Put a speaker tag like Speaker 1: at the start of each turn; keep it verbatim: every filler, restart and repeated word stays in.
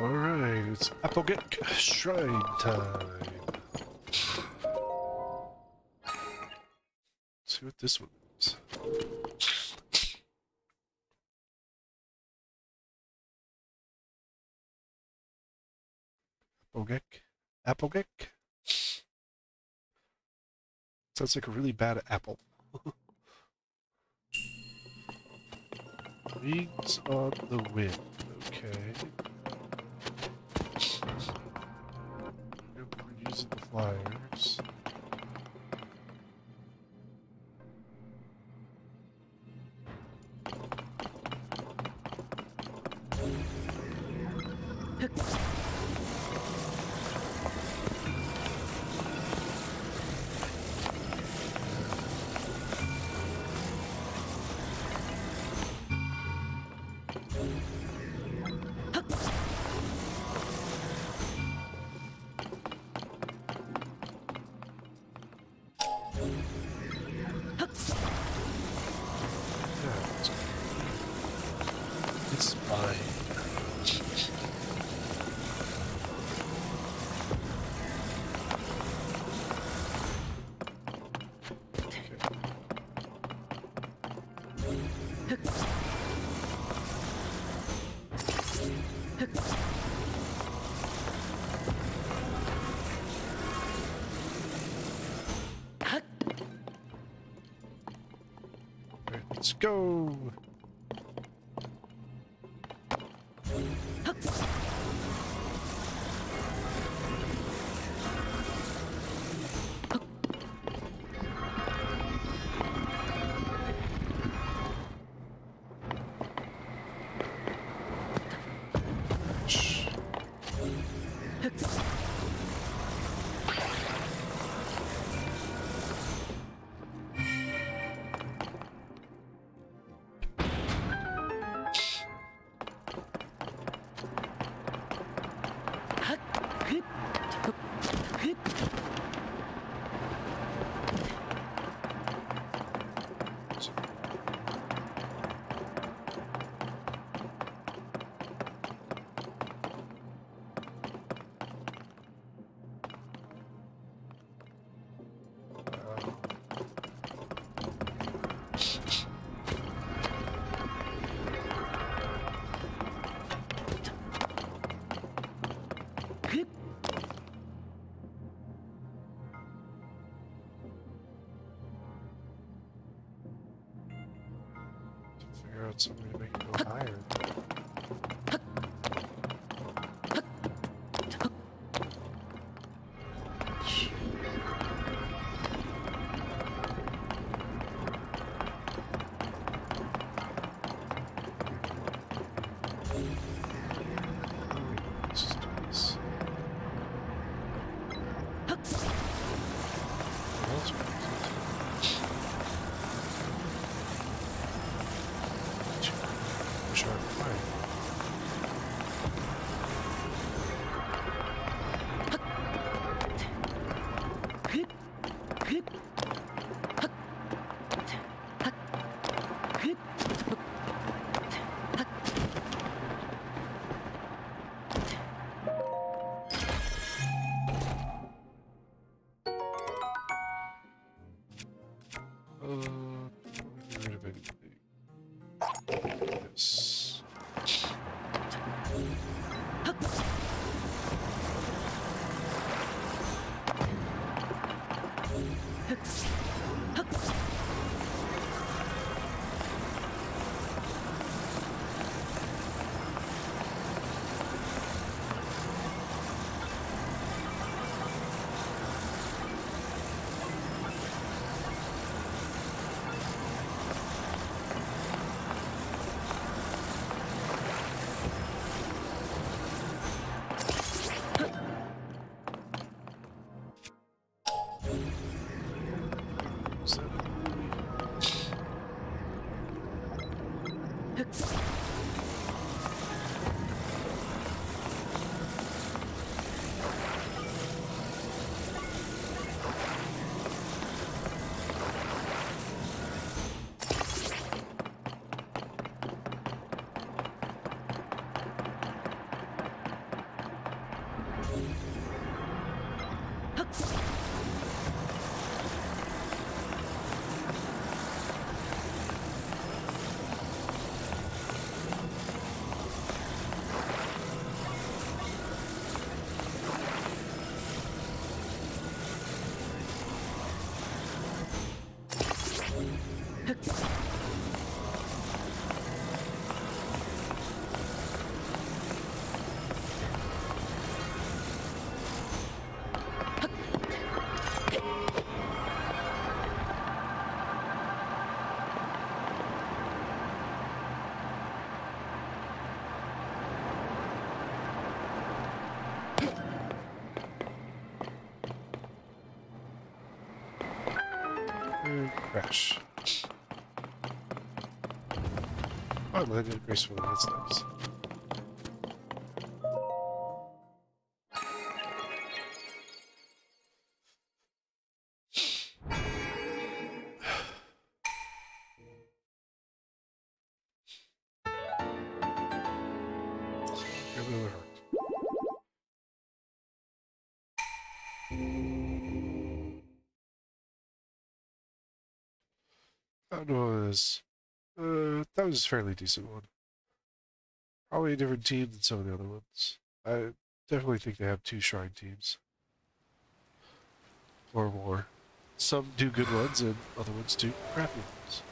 Speaker 1: Alright, it's Applegate Shrine time. Let's see what this one is. Applegate? Applegate? Sounds like a really bad apple. Leaves on the wind. Okay. We're using the flyers. It's fine. Alright, let's go. Figure out something to make it go higher. Let's just do this. What else would we do? Sure, fine. Uh, get rid of anything. Yes. gosh. Oh, I landed gracefully. That's nice. Give me another heart. That was uh, that was a fairly decent one. Probably a different team than some of the other ones. I definitely think they have two shrine teams. Or more. Some do good ones and other ones do crappy ones.